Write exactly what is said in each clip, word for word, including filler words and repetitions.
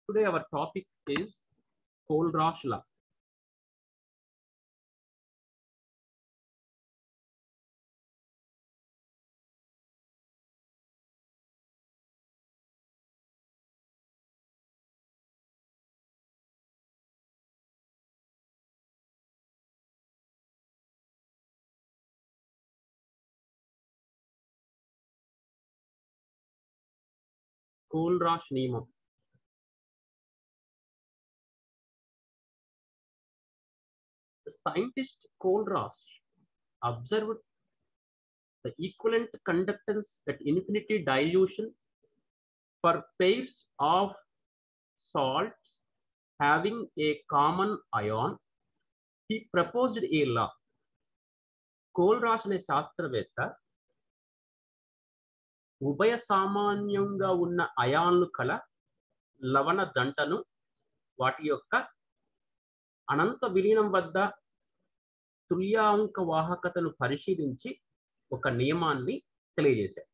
Today our topic is Kohlrausch law. Kohlrausch నియమం. The scientist Kohlrausch observed the equivalent conductance at infinity dilution for pairs of salts having a common ion. He proposed a law. Kohlrausch అనే శాస్త్రవేత్త ఉభయ సామాన్యంగా ఉన్న అయాన్లు కల లవణ జంటను వాటి యొక్క అనంత విలీనం వద్ద తుల్యాంక వాహకతను పరిశీలించి ఒక నియమాన్ని తెలియజేశారు.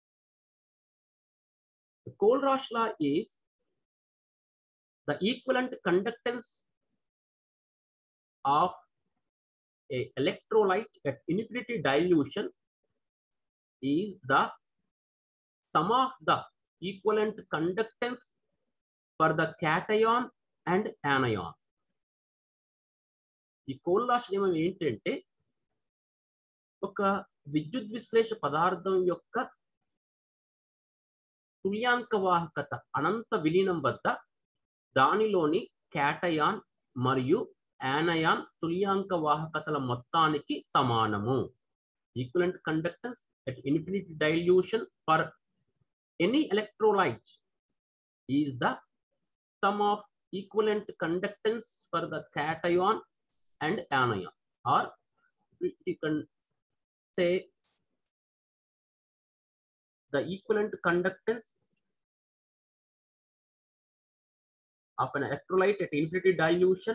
The Kohlrausch law is the equivalent conductance of a electrolyte at infinity dilution is the sum of the equivalent conductance for the cation and anion. ఈ కోల్రాష్ నియమం ఏంటంటే ఒక విద్యుత్ విశ్లేష పదార్థం యొక్క తుల్యాంక వాహకత అనంత విలీనం వద్ద దానిలోని క్యాటయాన్ మరియు యానయాన్ తుల్యాంక వాహకతల మొత్తానికి సమానము. Equivalent conductance at infinity dilution for any electrolyte is the sum of equivalent conductance for the cation and anion, or you can say the equivalent conductance of an electrolyte at infinity dilution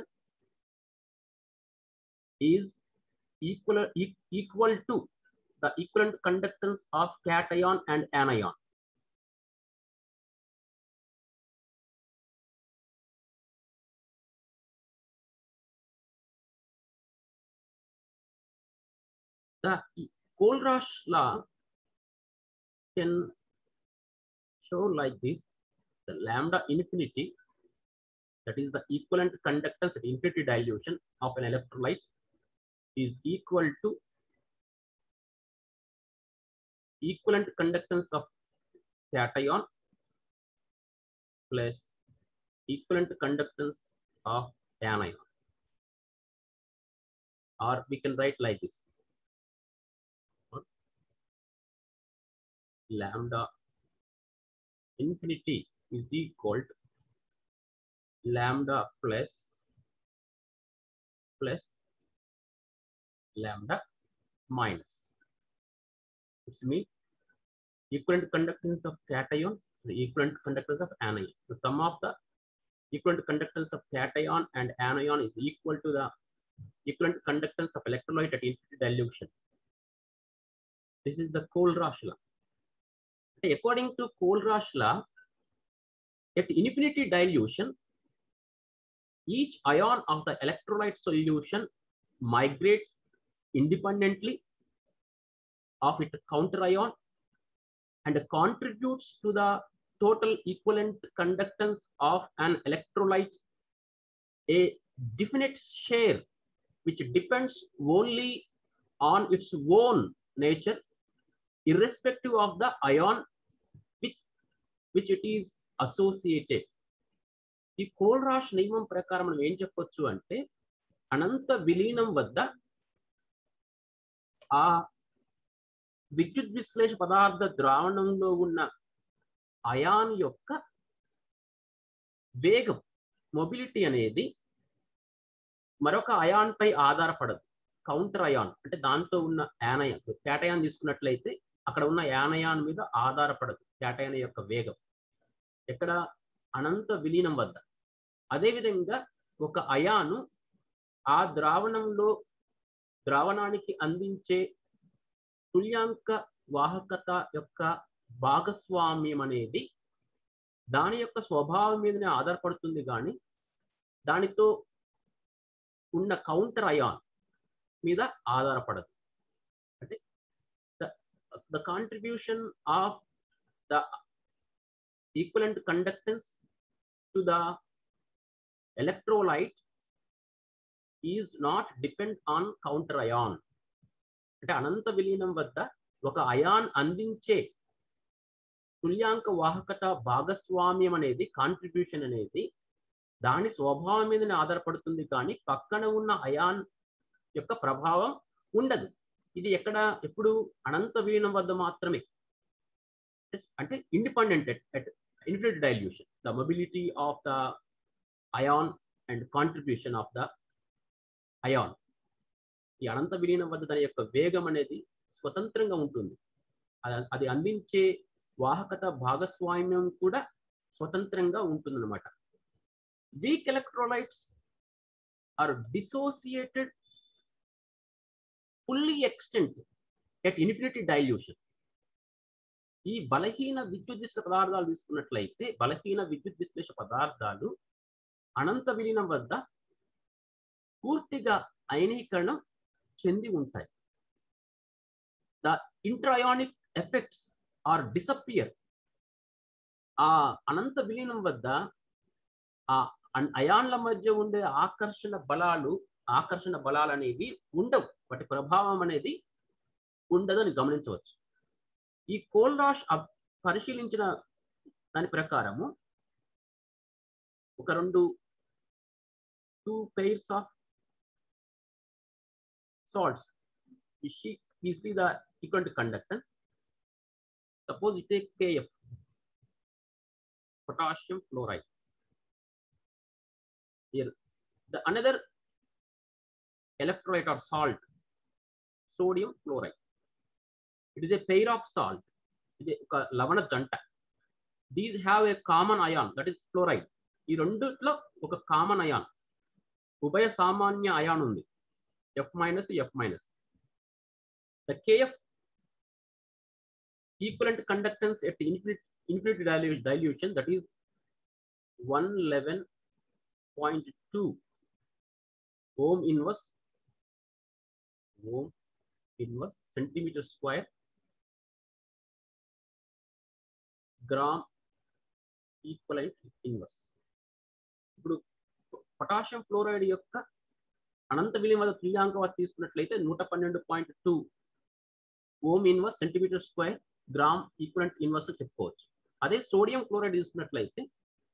is equal equal to the equivalent conductance of cation and anion. The Kohlrausch law can show like this: the lambda infinity, that is the equivalent conductance at infinity dilution of an electrolyte, is equal to equivalent conductance of cation plus equivalent conductance of anion. Or we can write like this: lambda infinity is equal to lambda plus plus lambda minus. Which means equivalent conductance of cation, the equivalent conductance of anion. The sum of the equivalent conductance of cation and anion is equal to the equivalent conductance of electrolyte at infinity dilution. This is the Kohlrausch law. According to Kohlrausch law, at infinity dilution, each ion of the electrolyte solution migrates independently of its counter ion and contributes to the total equivalent conductance of an electrolyte a definite share which depends only on its own nature, irrespective of the ion which, which it is associated. ఈ కోల్రాష్ నియమం ప్రకారం మనం ఏం చెప్పొచ్చు అంటే అనంత విలీనం వద్ద ఆ విద్యుత్ విశ్లేష పదార్థ ద్రావణంలో ఉన్న అయాన్ యొక్క వేగం, మొబిలిటీ అనేది మరొక అయాన్ పై ఆధారపడదు. కౌంటర్ అయాన్ అంటే దాంతో ఉన్న యానయాన్, క్యాటయాన్ తీసుకున్నట్లయితే అక్కడ ఉన్న యానయాన్ మీద ఆధారపడదు క్యాటయాన్ యొక్క వేగం, ఎక్కడ అనంత విలీనం వద్ద. అదేవిధంగా ఒక అయాను ఆ ద్రావణంలో ద్రావణానికి అందించే తుల్యాంక వాహకత యొక్క భాగస్వామ్యం అనేది దాని యొక్క స్వభావం మీదనే ఆధారపడుతుంది కానీ దానితో ఉన్న కౌంటర్ అయాన్ మీద ఆధారపడదు. అంటే the contribution of the equivalent conductance to the electrolyte is not depend on counter ion. అంటే అనంత విలీనం వద్ద ఒక అయాన్ అందించే తుల్యాంక వాహకత భాగస్వామ్యం అనేది, కాంట్రిబ్యూషన్ అనేది దాని స్వభావం మీదనే ఆధారపడుతుంది కానీ పక్కన ఉన్న అయాన్ యొక్క ప్రభావం ఉండదు. ఇది ఎక్కడ ఎప్పుడు అనంత విలీనం వద్ద మాత్రమే. అంటే independent at infinite dilution, the mobility of the ion and contribution of the ion. ఈ అనంత విలీనం వద్ద దాని యొక్క వేగం అనేది స్వతంత్రంగా ఉంటుంది. అది అందించే వాహకత భాగస్వామ్యం కూడా స్వతంత్రంగా ఉంటుందన్నమాట. Weak electrolytes are dissociated fully extent at infinity dilution. ఈ బలహీన విద్యుత్ విశ్లేష పదార్థాలు తీసుకున్నట్లయితే బలహీన విద్యుత్ విశ్లేష పదార్థాలు అనంత విలీనం వద్ద పూర్తిగా అయనీకరణం చెంది ఉంటాయి. The intraionic effects are disappear. ఆ అనంత విలీనం వద్ద ఆ అయాన్ల మధ్య ఉండే ఆకర్షణ బలాలు ఆకర్షణ బలాలు అనేవి ఉండవు. వాటి ప్రభావం అనేది ఉండదని గమనించవచ్చు. ఈ కోల్రాష్ పరిశీలించిన దాని ప్రకారము ఒక రెండు two pairs of salts, we see the equivalent conductance. Suppose you take K F, potassium fluoride. Here the another electrolyte or salt, sodium fluoride. It is a pair of salt. It is a lavana janta. These have a common ion, that is fluoride. ఈ రెండిట్లో ఒక common ion, ఉభయ సామాన్య ion ఉంది, F minus F minus. The KF equivalent conductance at infinite infinite dilution, that is one eleven point two ohm inverse ohm inverse centimeter square gram equivalent inverse. ఇప్పుడు potassium fluoride యొక్క అనంత విలీనం తుల్యాంక తీసుకున్నట్లయితే నూట పన్నెండు point two ohm inverse centimetre square gram equivalent inverse చెప్పుకోవచ్చు. అదే సోడియం క్లోరైడ్ తీసుకున్నట్లయితే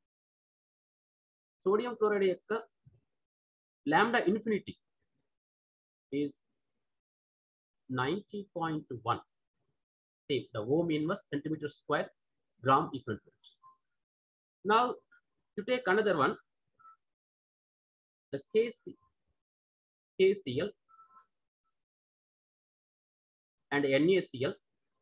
సోడియం క్లోరైడ్ యొక్క lambda infinity is ninety point one. Take the ohm inverse centimeter square gram equivalent. Now to take another one, the K C, K C l and NaCl.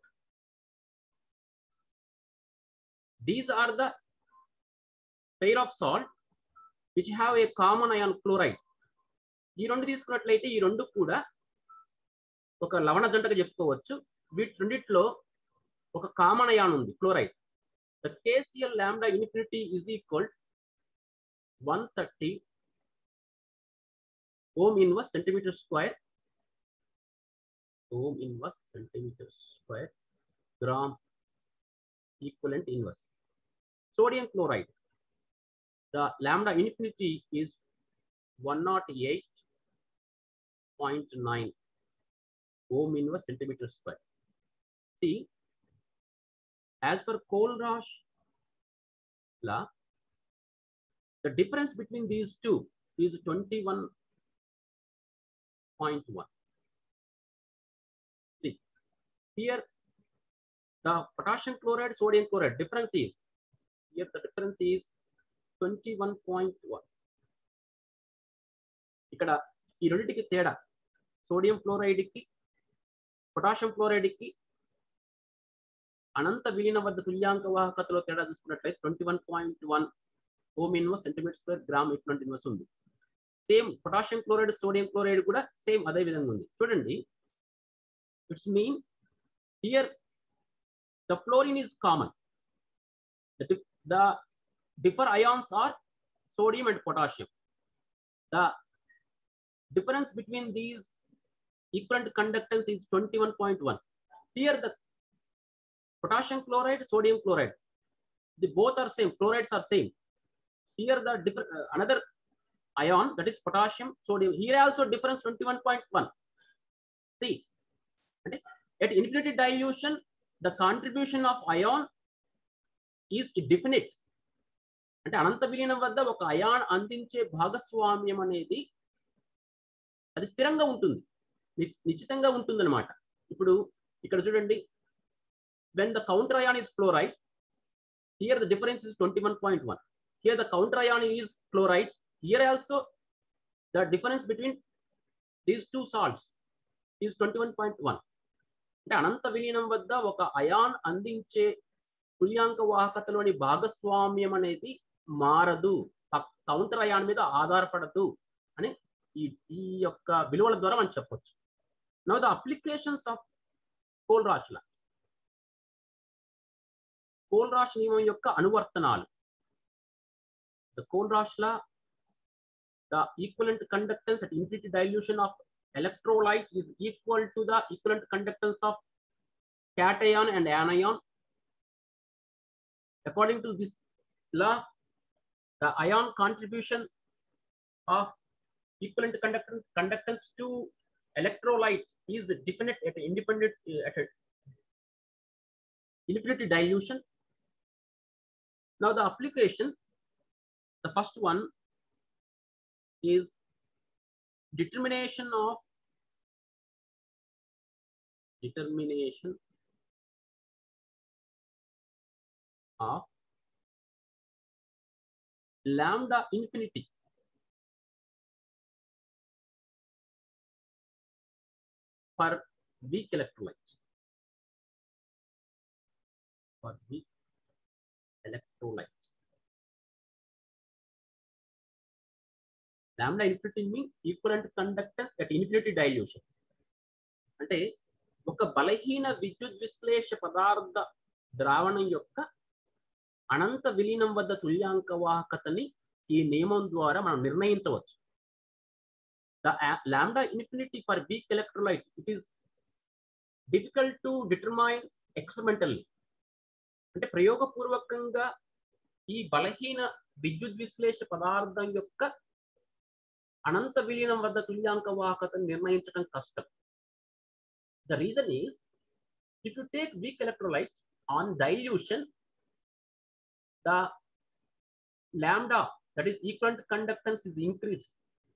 These are the pair of salt which have a common ion chloride. ఈ రెండు తీసుకున్నట్లయితే ఈ రెండు కూడా ఒక లవణ జంటగా చెప్పుకోవచ్చు. వీటి రెండిట్లో ఒక కామన్ అయాన్ ఉంది, chloride. The KCl lambda infinity is equal one thirty ohm inverse centimeter square ohm inverse centimeter square gram equivalent inverse. Sodium chloride, the lambda infinity is one oh eight point nine ohm inverse centimeter square. See, as per Kohlrausch law, the difference between these two is twenty-one point one. See, here the potassium chloride, sodium chloride difference is, here the difference is twenty-one point one. ఇక్కడ ఈ రెండింటికి తేడా sodium fluoride కి potassium fluoride కి అనంత విలీన వద్ద తుల్యాంక వాహకతలో తేడా చూసుకున్నట్లయితే twenty one point one ohm inverse centimetre square gram equivalent inverse ఉంది. Same potassium chloride sodium chloride కూడా సేమ్ అదే విధంగా ఉంది. చూడండి, it's mean here the fluorine is common, the differ ions are sodium and potassium. The difference between these equivalent conductance is twenty-one point one. Here the potassium chloride, sodium chloride, the both are same, chlorides are same. Here the different uh, another ion, that is potassium, sodium. Here also difference twenty-one point one. See, at infinity dilution, the contribution of ion is definite. అంటే అనంత విలీనం వద్ద ఒక ion అందించే భాగస్వామ్యం అనేది అది స్థిరంగా ఉంటుంది, నిశ్చితంగా ఉంటుంది అన్నమాట. ఇప్పుడు ఇక్కడ చూడండి, when the counter ion is chloride, here the difference is twenty-one point one. Here the counter ion is chloride. Here also the difference between these two salts is twenty-one point one. అంటే అనంత విలీనం వద్ద ఒక ion అందించే తుల్యాంక వాహకతలోని భాగస్వామ్యం అనేది మారదు, counter ion మీద ఆధారపడదు అని ఈ ఈ యొక్క విలువల ద్వారా మనం చెప్పొచ్చు. Now the applications of Kohlrausch law, Kohlrausch నియమం యొక్క అనువర్తనాలు. The Kohlrausch law, the equivalent conductance at infinity dilution of electrolytes is equal to the equivalent conductance of cation and anion. According to this law, the ion contribution of equivalent conductance, conductance to electrolyte is definite at independent at infinity dilution. Now the application, the first one is determination of determination of lambda infinity for weak electrolytes. For weak electrolytes. Lambda infinity means equivalent conductance at infinity dilution. అంటే ఒక బలహీన విద్యుత్ విశ్లేష పదార్థ ద్రావణం యొక్క అనంత విలీనం వద్ద తుల్యాంక వాహకతని ఈ నియమం ద్వారా మనం నిర్ణయించవచ్చు. The lambda infinity for weak electrolyte, it is difficult to determine experimentally. అంటే ప్రయోగపూర్వకంగా ఈ బలహీన విద్యుత్ విశ్లేష పదార్థం యొక్క అనంత విలీనం వద్ద తుల్యాంక వాహకతను నిర్ణయించడం కష్టం. The reason is, if you take weak electrolyte on dilution, the lambda, that is equivalent conductance, is increased.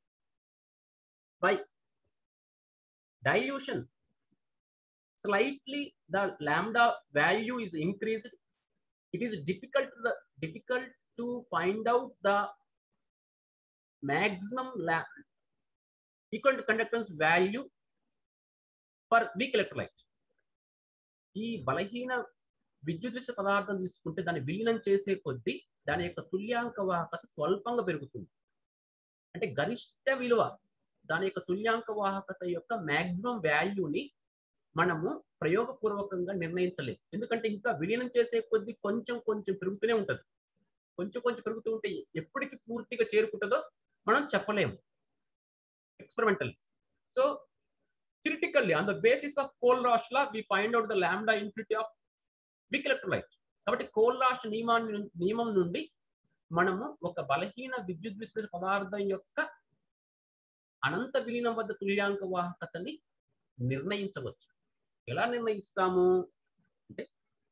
By dilution, slightly the lambda value is increased. It is difficult to the difficult to find out the maximum equivalent conductance value for weak electrolyte. ఈ బలహీన విద్యుత్ విశ్లేష పదార్థం తీసుకుంటే దాన్ని విలీనం చేసే కొద్దీ దాని యొక్క తుల్యాంక వాహకత స్వల్పంగా పెరుగుతుంది. అంటే గరిష్ట విలువ, దాని యొక్క తుల్యాంక వాహకత యొక్క మాక్సిమం వాల్యూని మనము ప్రయోగపూర్వకంగా నిర్ణయించలేము. ఎందుకంటే ఇంకా విలీనం చేసే కొద్దీ కొంచెం కొంచెం పెరుగుతూనే ఉంటుంది. కొంచెం కొంచెం పెరుగుతూ ఉంటే ఎప్పటికి పూర్తిగా చేరుకుంటుందో మనం చెప్పలేము experimentally. So theoretically, on the basis of Kohlrausch law, we find out the lambda infinity of weak electrolyte. కాబట్టి కోల్రాష్ నియమాన్ని నియమం నుండి మనము ఒక బలహీన విద్యుత్ విశ్లేష పదార్థం యొక్క అనంత విలీనం వద్ద తుల్యాంక వాహకతని నిర్ణయించవచ్చు. ఎలా నిర్ణయిస్తాము అంటే,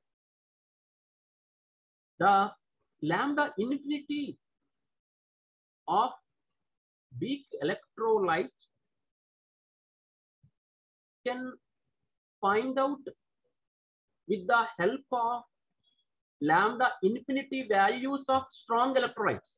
the lambda infinity of weak electrolyte can find out with the help of lambda infinity values of strong electrolytes.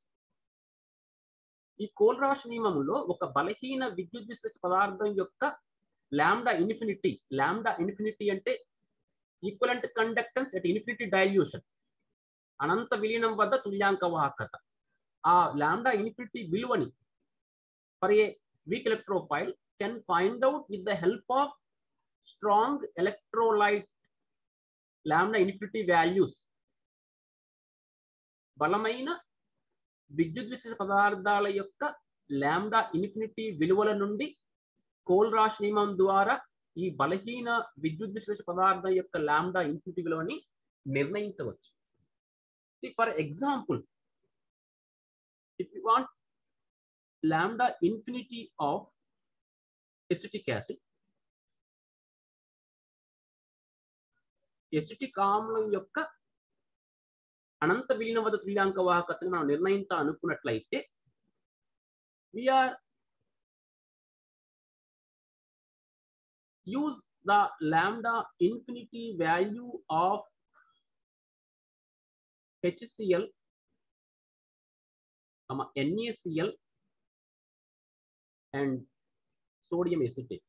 ఈ కోల్రాష్ నియమంలో ఒక బలహీన విద్యుత్ విశ్లేష పదార్థం యొక్క లాంబ్డా ఇన్ఫినిటీ, లాంబ్డా ఇన్ఫినిటీ అంటే equivalent conductance at infinity dilution, అనంత విలీనం వద్ద తుల్యాంక వాహకత. ఆ లాంబ్డా ఇన్ఫినిటీ విలువని for a weak electrophile can find out with the help of strong electrolyte lambda infinity values. బలమైన విద్యుత్ విశేష పదార్థాల యొక్క లాంబ్డా ఇన్ఫినిటీ విలువల నుండి కోల్రాష్ నియమం ద్వారా ఈ బలహీన విద్యుత్ విశ్లేష పదార్థం యొక్క లాంబ్డా ఇన్ఫినిటీ విలువని నిర్ణయించవచ్చు. For example, if you want lambda infinity of acetic acid, acetic ఆమ్లం యొక్క అనంత విలీనవద తుల్యాంక వాహకతను మనం నిర్ణయించాలనుకున్నట్లయితే we are use the lambda infinity value of HCl, NaCl and sodium acetate.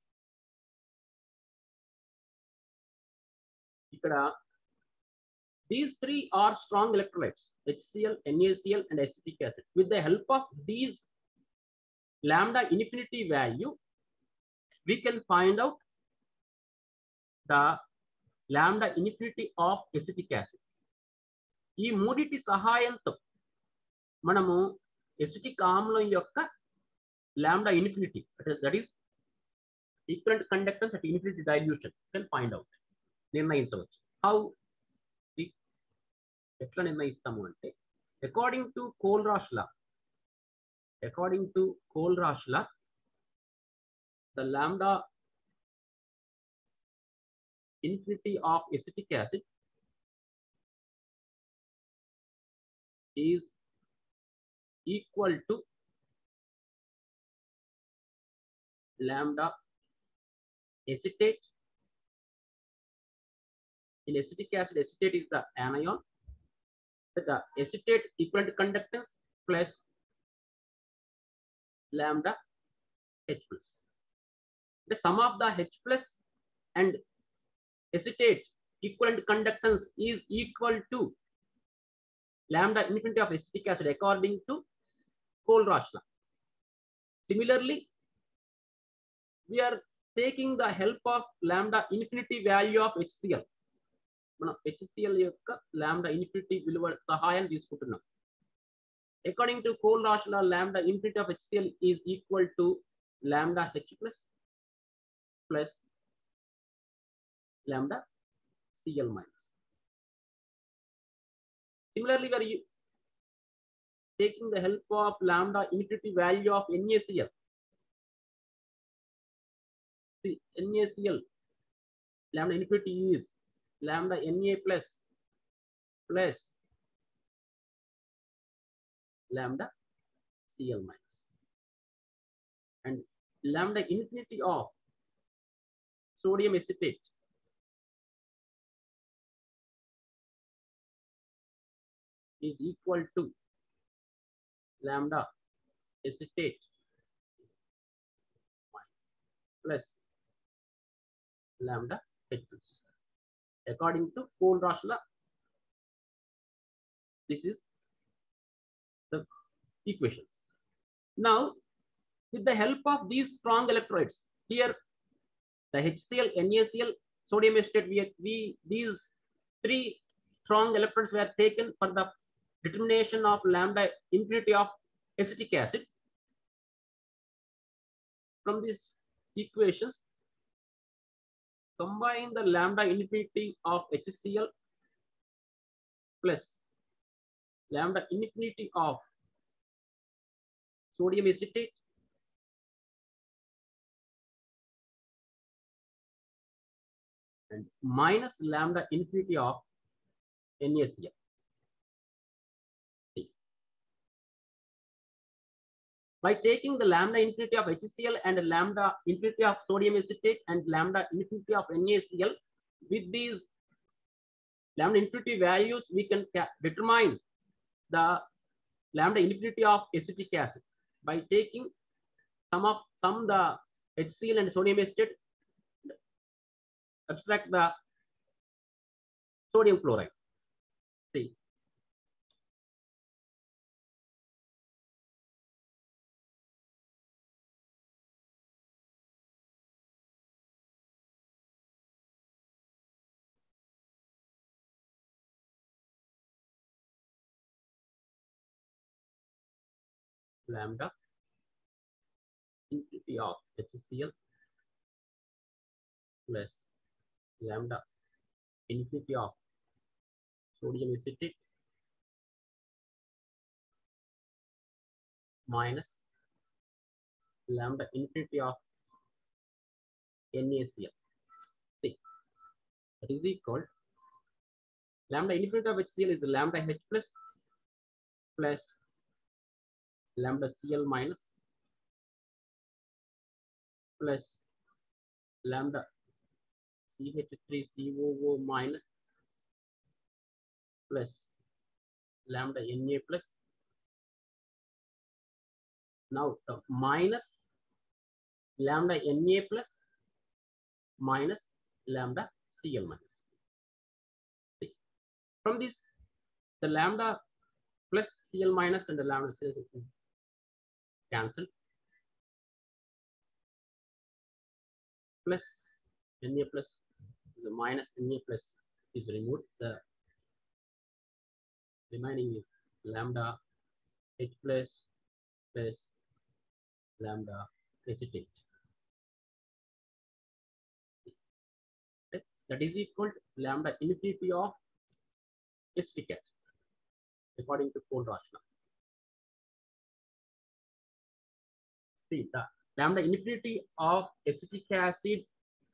ఇక్కడ these three are strong electrolytes, HCl, NaCl and acetic acid. With the help of these lambda infinity value, we can find out the lambda infinity of acetic acid. ఈ మూడిటి సహాయంతో మనము acetic ఆమ్లం యొక్క lambda infinity, that is equivalent conductance at infinity dilution, can find out, నిర్ణయించవచ్చు. How, ఎట్లా నిర్ణయిస్తాము అంటే according to Kohlrausch law, according to Kohlrausch law the lambda infinity of acetic acid is equal to lambda acetate. In acetic acid, acetate is the anion, the acetate equivalent conductance plus lambda H plus. The sum of the H plus and acetate equivalent conductance is equal to lambda infinity of acetic acid according to Kohlrausch law. Similarly, we are taking the help of lambda infinity value of HCl. మనం HCl యొక్క lambda infinity విలువ సహాయం తీసుకుంటున్నాం. According to Kohlrausch law, lambda infinity of HCl is equal to lambda H plus plus lambda Cl minus. Similarly, we are taking the help of lambda infinity value of NaCl. See, NaCl lambda infinity is lambda Na plus plus lambda Cl minus, and lambda infinity of sodium acetate is equal to lambda acetate plus lambda H plus. According to Kohlrausch law, this is the equations. Now, with the help of these strong electrolytes, here the HCl, NaCl, sodium acetate, we, we these three strong electrolytes were taken for the determination of lambda infinity of acetic acid. From these equations, combine the lambda infinity of HCl plus lambda infinity of sodium acetate and minus lambda infinity of NaCl. By taking the lambda infinity of HCl and lambda infinity of sodium acetate and lambda infinity of NaCl, with these lambda infinity values, we can determine the lambda infinity of acetic acid by taking some of some the HCl and sodium acetate, abstract the sodium chloride. See, lambda infinity of HCl plus lambda infinity of sodium acetate minus lambda infinity of NaCl. See, that is equal lambda infinity of HCl is lambda H plus plus lambda Cl minus plus lambda C H three C O O minus plus lambda Na plus. Now the minus lambda Na plus minus lambda Cl minus. See, from this, the lambda plus Cl minus and the lambda Cl is cancelled. Plus Na plus the minus Na plus is removed. The remaining is lambda H plus plus lambda acetate. That is equal to lambda infinity of acetic acid according to Kohlrausch law. See, the lambda infinity of acetic acid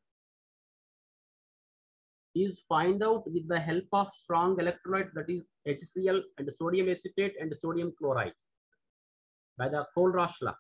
is find out with the help of strong electrolyte, that is HCl and sodium acetate and sodium chloride by the Kohlrausch law.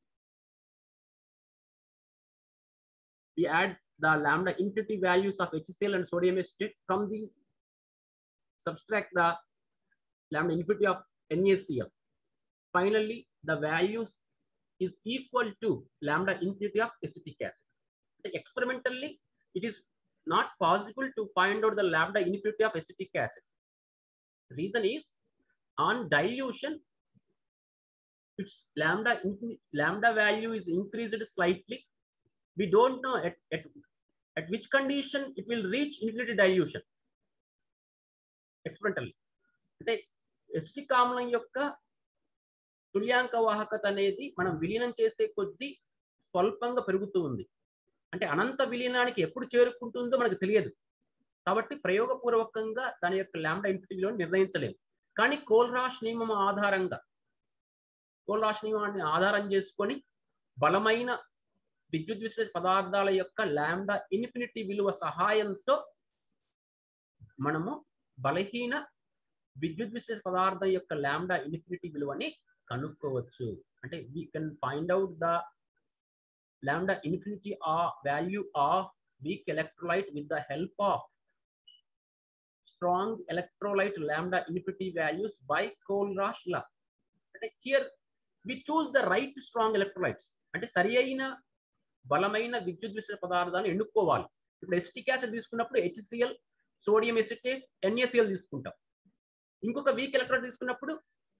We add the lambda infinity values of HCl and sodium acetate. From these, subtract the lambda infinity of NaCl. Finally, the values is equal to lambda infinity of acetic acid. Experimentally, it is not possible to find out the lambda infinity of acetic acid. The reason is, on dilution, its lambda lambda value is increased slightly. We don't know at, at, at which condition it will reach infinity dilution. Experimentally. Acetic ఆమ్లం యొక్క తుల్యాంక వాహకత అనేది మనం విలీనం చేసే కొద్దీ స్వల్పంగా పెరుగుతూ ఉంది. అంటే అనంత విలీనానికి ఎప్పుడు చేరుకుంటుందో మనకు తెలియదు. కాబట్టి ప్రయోగపూర్వకంగా దాని యొక్క లాంబ్డా ఇన్ఫినిటీ విలువను నిర్ణయించలేము. కానీ కోల్రాష్ నియమం ఆధారంగా కోల్రాష్ నియమాన్ని ఆధారం చేసుకొని బలమైన విద్యుత్ విశ్లేషణ పదార్థాల యొక్క లాంబ్డా ఇన్ఫినిటీ విలువ సహాయంతో మనము బలహీన విద్యుత్ విశ్లేషణ పదార్థం యొక్క లాంబ్డా ఇన్ఫినిటీ విలువని కనుక్కోవచ్చు. అంటే we can find out the lambda infinity or value of weak electrolyte with the help of strong electrolyte lambda infinity values by Kohlrausch law. Here we choose the right strong electrolytes. అంటే సరి అయిన బలమైన విద్యుత్ విశ్లేషణ పదార్థాలను ఎన్నుకోవాలి. ఇప్పుడు acetic acid తీసుకున్నప్పుడు HCl, సోడియం ఎసిటేట్, NaCl తీసుకుంటాం. ఇంకొక వీక్ ఎలక్ట్రోలైట్ తీసుకున్నప్పుడు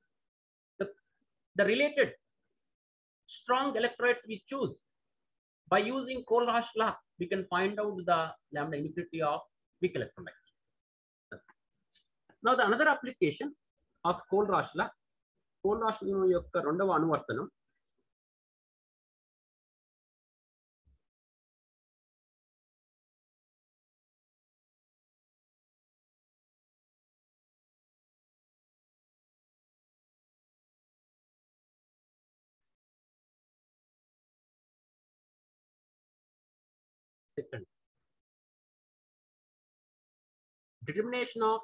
the related strong electrolytes we choose. By using Kohlrausch law, we can find out the lambda infinity of weak electrolyte. Now the another application of Kohlrausch law, Kohlrausch నియమం యొక్క రెండవ అనువర్తనం second determination of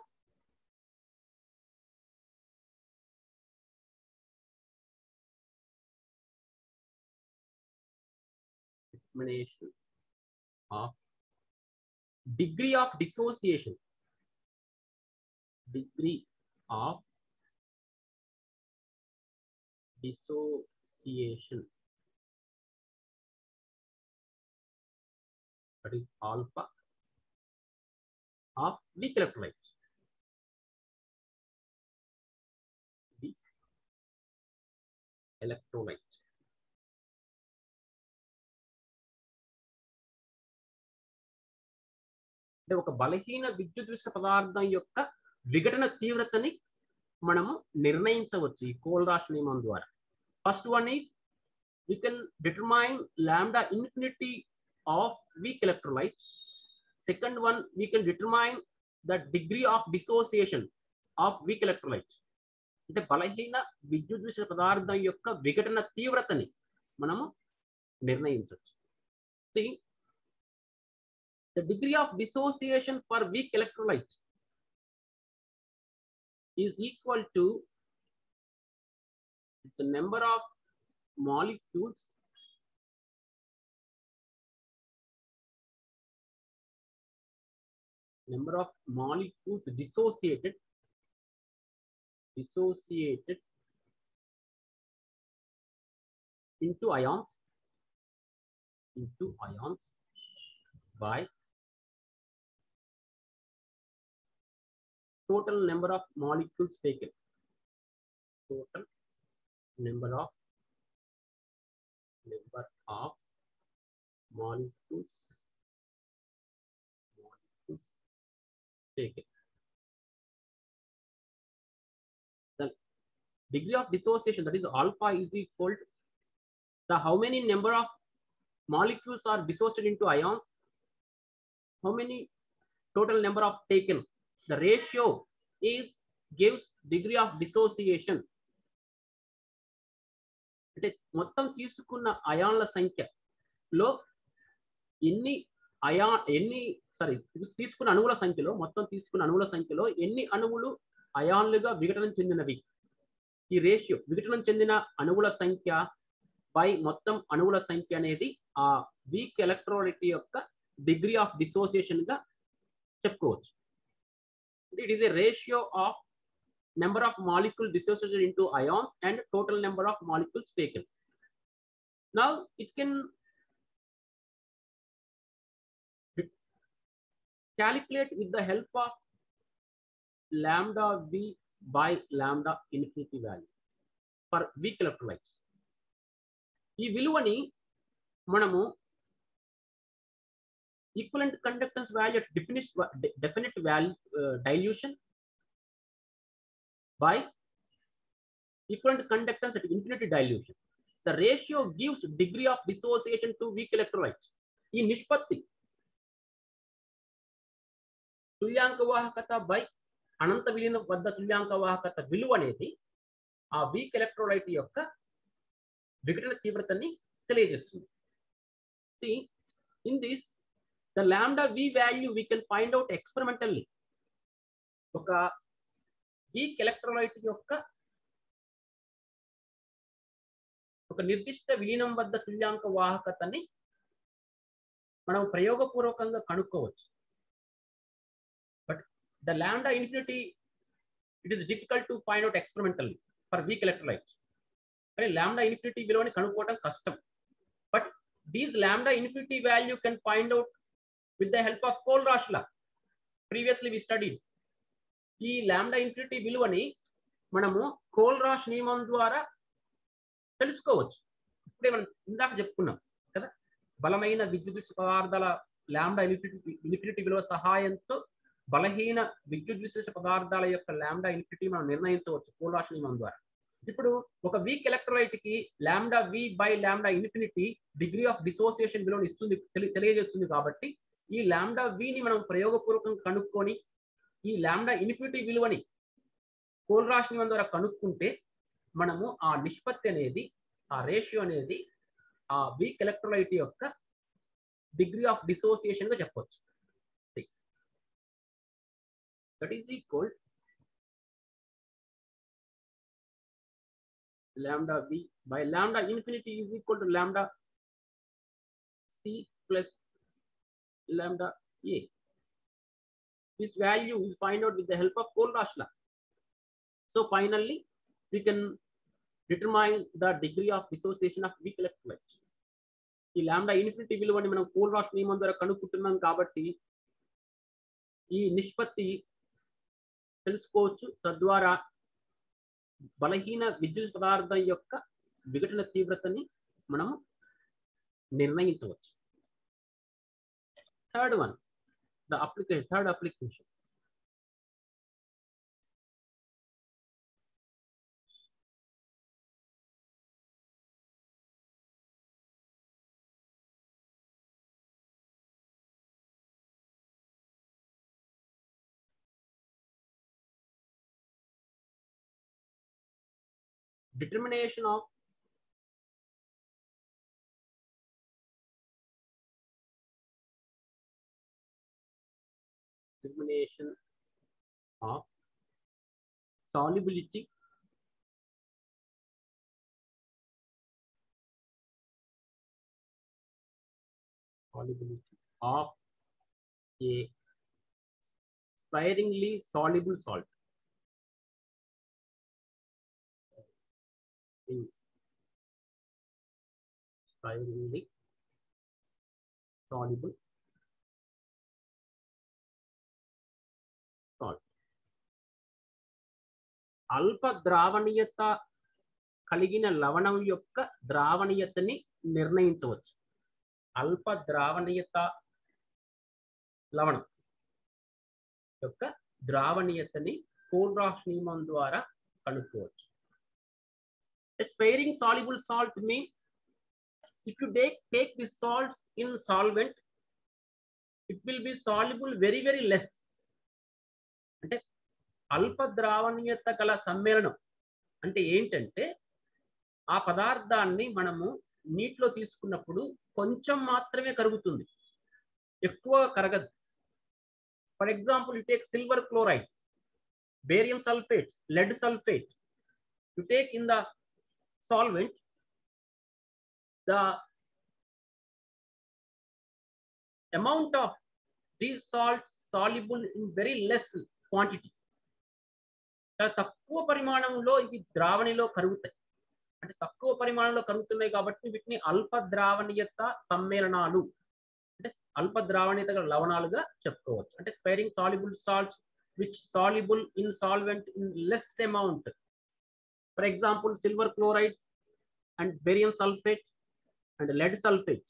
determination of degree of dissociation degree of dissociation that is alpha of weak electrolytes. Weak electrolyte. అంటే ఒక బలహీన విద్యుత్ విశ్లేషణ పదార్థం యొక్క విఘటన తీవ్రతని మనము నిర్ణయించవచ్చు ఈ కోల్రాష్ నియమం ద్వారా. First one is we can determine lambda infinity of weak electrolyte. Second one, we can determine the degree of dissociation of weak electrolyte. అంటే బలహీన విద్యుత్ విష పదార్థం యొక్క విఘటన తీవ్రతని మనము నిర్ణయించవచ్చు. See, the degree of dissociation for weak electrolyte is equal to the number of molecules number of molecules dissociated dissociated into ions into ions by total number of molecules taken. Total number of number of molecules molecules taken. The degree of dissociation, that is alpha, is equal to the how many number of molecules are dissociated into ions, how many total number of taken. The ratio is gives degree of dissociation. అంటే మొత్తం తీసుకున్న అయాన్ల సంఖ్యలో ఎన్ని అయా ఎన్ని sorry తీసుకున్న అణువుల సంఖ్యలో మొత్తం తీసుకున్న అణువుల సంఖ్యలో ఎన్ని అణువులు అయాన్లుగా విఘటనం చెందినవి. ఈ రేషియో విఘటనం చెందిన అణువుల సంఖ్య బై మొత్తం అణువుల సంఖ్య అనేది ఆ వీక్ ఎలక్ట్రోలైట్ యొక్క డిగ్రీ ఆఫ్ డిసోసియేషన్ గా చెప్పుకోవచ్చు. It is a ratio of number of molecules dissociated into ions and total number of molecules taken. Now it can calculate with the help of lambda V by lambda infinity value for weak electrolytes. ఈ విలువని మనము equivalent conductance value at definite definite value uh, dilution by equivalent conductance at infinity dilution. The ratio gives degree of dissociation to weak electrolytes. ఈ నిష్పత్తి తుల్యాంక వాహకత by అనంత విలీనం వద్ద తుల్యాంక వాహకత విలువ అనేది ఆ వీక్ ఎలక్ట్రోలైట్ యొక్క విఘటన తీవ్రతని తెలియజేస్తుంది. See, in this the lambda V value we can find out experimentally. ఒక వీక్ ఎలక్ట్రోలైట్ యొక్క ఒక నిర్దిష్ట విలీనం వద్ద తుల్యాంక వాహకతని మనం ప్రయోగపూర్వకంగా కనుక్కోవచ్చు. But the lambda infinity it is difficult to find out experimentally for weak electrolytes. కానీ లాంబ్డా ఇన్ఫినిటీ విలువని కనుక్కోవడం కష్టం. But these lambda infinity value can find out with the help of Kohlrausch law. Previously we studied. ఈ lambda infinity విలువని మనము కోల్రాష్ నియమం ద్వారా తెలుసుకోవచ్చు. ఇప్పుడే మనం ఇందాక చెప్పుకున్నాం కదా, బలమైన విద్యుత్ పదార్థాల లాంబ్డా ఇన్ఫినిటీ ఇన్ఫినిటీ విలువ సహాయంతో బలహీన విద్యుత్ విశేష పదార్థాల యొక్క లాంబ్డా ఇన్ఫినిటీ మనం నిర్ణయించవచ్చు కోల్రాష్ నియమం ద్వారా. ఇప్పుడు ఒక వీక్ ఎలక్ట్రోలైట్ కి lambda V by lambda infinity degree of dissociation విలువను ఇస్తుంది, తెలియజేస్తుంది. కాబట్టి ఈ లాంబ్డా విని మనం ప్రయోగపూర్వకంగా కనుక్కొని ఈ లాంబ్డా ఇన్ఫినిటీ విలువని కోల్రాష్ నియమం ద్వారా కనుక్కుంటే మనము ఆ నిష్పత్తి అనేది ఆ రేషియో అనేది ఆ వీక్ ఎలక్ట్రోలైట్ యొక్క డిగ్రీ ఆఫ్ డిసోసియేషన్ గా చెప్పవచ్చు. That is equal lambda v by lambda infinity is equal to lambda c plus lambda a. This value is find out with the help of Kohlrausch law. So finally we can determine the degree of dissociation of weak electrolytes. ఈ lambda infinity విలువని మనం కోల్రాష్ నియమం ద్వారా కనుక్కుంటున్నాం కాబట్టి ఈ నిష్పత్తి తెలుసుకోవచ్చు. తద్వారా బలహీన విద్యుత్ పదార్థం యొక్క విఘటన తీవ్రతని మనము నిర్ణయించవచ్చు. Third one, the application third application determination of determination of solubility solubility of a sparingly soluble salt in sparingly soluble salt. అల్ప ద్రావణీయత కలిగిన లవణం యొక్క ద్రావణీయతని నిర్ణయించవచ్చు. అల్ప ద్రావణీయత లవణం యొక్క ద్రావణీయతని కోల్రాష్ నియమం ద్వారా కనుక్కోవచ్చు. A sparing soluble salt means if you take, take the salts in solvent, it will be soluble very very less. అంటే అల్ప ద్రావణీయత గల సమ్మేళనం అంటే ఏంటంటే ఆ పదార్థాన్ని మనము నీటిలో తీసుకున్నప్పుడు కొంచెం మాత్రమే కరుగుతుంది, ఎక్కువ కరగదు. For example you take silver chloride, barium sulphate, lead sulfate, you take in the solvent, the amount of these salts soluble in very less quantity. చాలా తక్కువ పరిమాణంలో ఇవి ద్రావణిలో కరుగుతాయి. అంటే తక్కువ పరిమాణంలో కరుగుతున్నాయి కాబట్టి వీటిని అల్ప ద్రావణీయత సమ్మేళనాలు అంటే అల్ప ద్రావణీయత గల లవణాలుగా చెప్పుకోవచ్చు. అంటే sparing soluble salts which soluble in solvent in less amount. For example, silver chloride and barium sulfate and lead sulfate.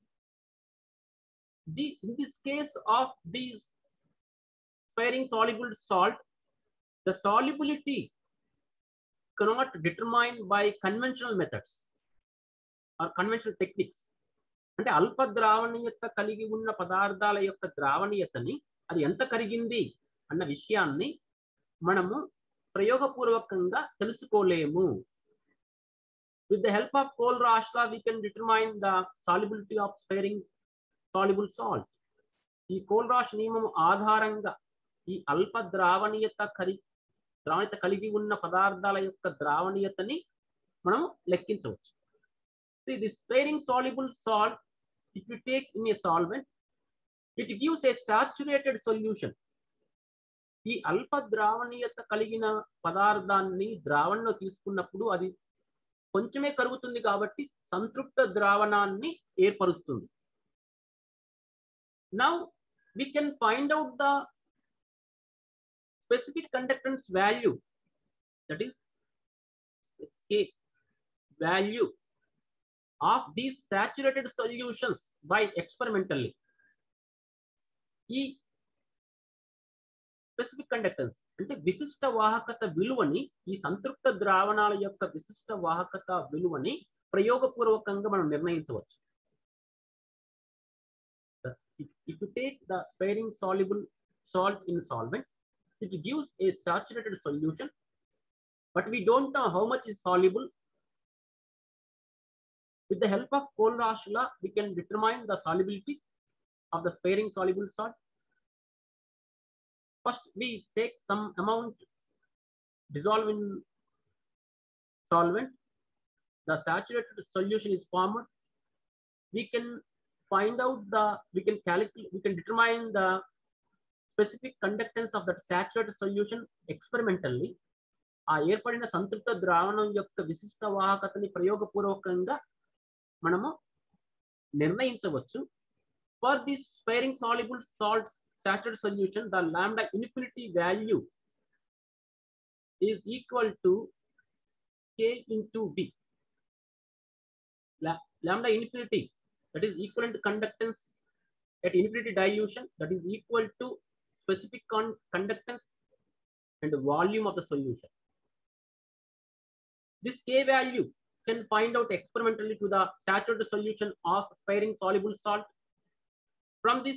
The, in this case of these sparing soluble salt, the solubility cannot determine by conventional methods or conventional techniques. అంటే అల్ప ద్రావణీయత కలిగి ఉన్న పదార్థాల యొక్క ద్రావణీయతని అది ఎంత కరిగింది అన్న విషయాన్ని మనము ప్రయోగపూర్వకంగా తెలుసుకోలేము. With the help of Kohlraasch law, we can determine the solubility of sparing soluble salt. ఈ కోల్రాష్ నియమం ఆధారంగా ఈ అల్ప ద్రావణీయత కలి ద్రావణీయత కలిగి ఉన్న పదార్థాల యొక్క ద్రావణీయతని మనం లెక్కించవచ్చు. See, this sparing soluble salt, if you take in a solvent, it gives a saturated solution. ఈ అల్ప ద్రావణీయత కలిగిన పదార్థాన్ని ద్రావణంలో తీసుకున్నప్పుడు అది కొంచెమే కరుగుతుంది కాబట్టి సంతృప్త ద్రావణాన్ని ఏర్పరుస్తుంది. Now we can find out the specific conductance value, that is K value of these saturated solutions by experimentally. ఈ స్పెసిఫిక్ కండక్టెన్స్ అంటే విశిష్ట వాహకత విలువని ఈ సంతృప్త ద్రావణాల యొక్క విశిష్ట వాహకత విలువని ప్రయోగపూర్వకంగా మనం నిర్ణయించవచ్చు. If you take the sparing soluble salt in solvent, it gives a saturated solution, but we don't know how much is soluble. With the help of Kohlraasch law, we can determine the solubility of the sparing soluble salt. First, we take some amount, dissolve in solvent. The saturated solution is formed. We can find out the, we can calculate, we can determine the specific conductance of that saturated solution experimentally. ఆ ఏర్పడిన సంతృప్త ద్రావణం యొక్క విశిష్ట వాహకతని ప్రయోగపూర్వకంగా మనము నిర్ణయించవచ్చు. For this sparing soluble salts saturated solution, the lambda infinity value is equal to K into B. La lambda infinity, that is equivalent conductance at infinity dilution, that is equal to specific con conductance and volume of the solution. This K value can find out experimentally to the saturated solution of sparing soluble salt. From this,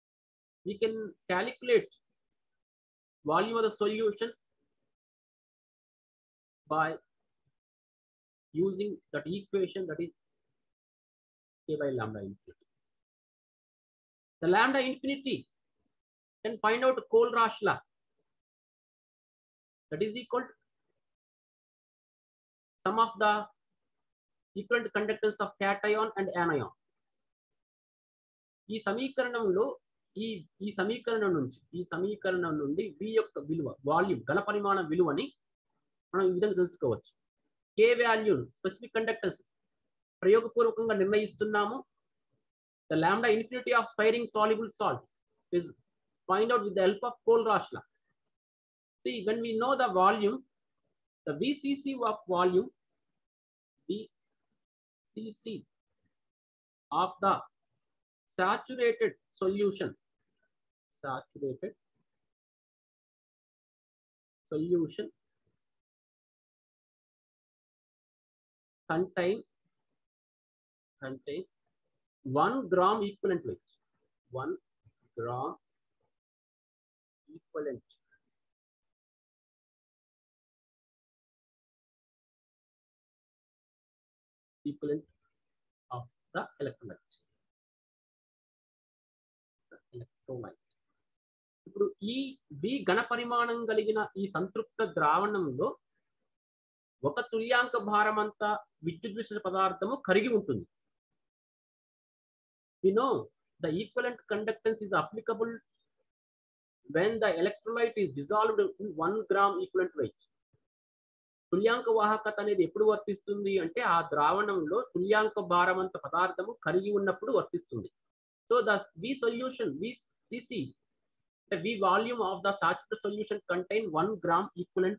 we can calculate volume of the solution by using that equation, that is k by lambda infinity. The lambda infinity can find out Kohlraasch law. That is equal to sum of the equivalent conductance of cation and anion. ఈ సమీకరణంలో ఈ ఈ సమీకరణం నుంచి ఈ సమీకరణం నుండి V యొక్క విలువ, వాల్యూమ్, ఘన పరిమాణ విలువని మనం ఈ విధంగా తెలుసుకోవచ్చు. K వాల్యూ స్పెసిఫిక్ కండక్టెన్స్ ప్రయోగపూర్వకంగా నిర్ణయిస్తున్నాము. The lambda infinity of sparing soluble salt is find out with the help of Kohlraasch law. See, when we know the volume, the V C C of volume, V C C of the saturated solution, saturated solution contain contain one gram equivalent weight, one gram equivalent equivalent of the electrolyte. electrolyte. ఇప్పుడు ఈ B ఘన పరిమాణం కలిగిన ఈ సంతృప్త ద్రావణంలో ఒక తుల్యాంక భారమంతా విద్యుత్ మిశ్రిత పదార్థము కరిగి ఉంటుంది. We know the equivalent conductance is applicable when the electrolyte is dissolved in one gram equivalent weight. తుల్యాంక వాహకత అనేది ఎప్పుడు వర్తిస్తుంది అంటే ఆ ద్రావణంలో తుల్యాంక భారమంత పదార్థము కరిగి ఉన్నప్పుడు వర్తిస్తుంది. So the V solution, V C C, the V volume of the saturated solution contain one gram equivalent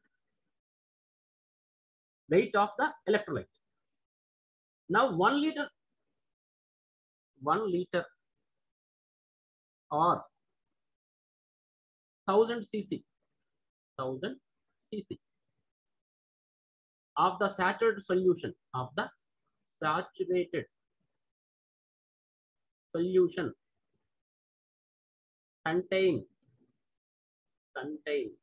weight of the electrolyte. Now one liter, one liter or thousand cc, thousand cc of the saturated solution of the saturated solution contain contain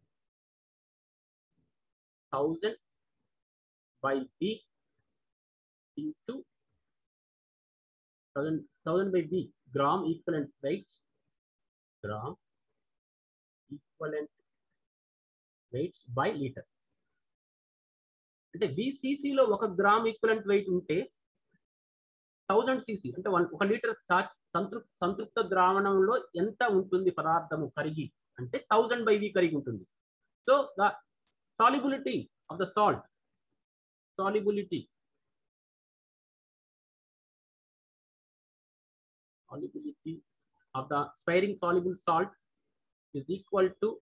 thousand by B into thousand thousand by B gram equivalent weights, gram equivalent weights by liter. అంటే V C C లో ఒక gram equivalent weight ఉంటే thousand CC అంటే one ఒక litre సంతృప్త సంతృప్త ద్రావణంలో ఎంత ఉంటుంది పదార్థము కరిగి అంటే థౌజండ్ బై వి కరిగి ఉంటుంది. So the solubility of the salt, solubility solubility of the sparing soluble salt is equal to